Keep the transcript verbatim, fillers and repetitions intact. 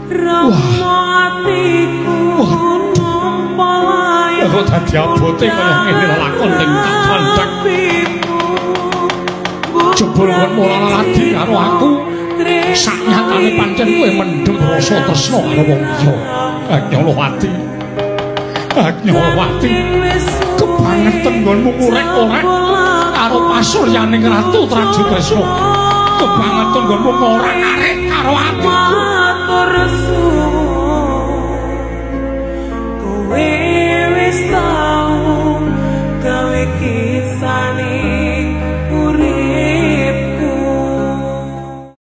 Kok dadi abote kaya ngene lakon ning kandhek. Jebul kon ora ladi karo aku. Saknyatane pancen kowe mendem rasa tresna karo wong liya. Agnolawati. Agnolawati. Kebangetan nggonmu ngorek-orek karo pasuryaning Ratu Trajutresna. Kebangetan nggonmu ngorek-arek karo atiku.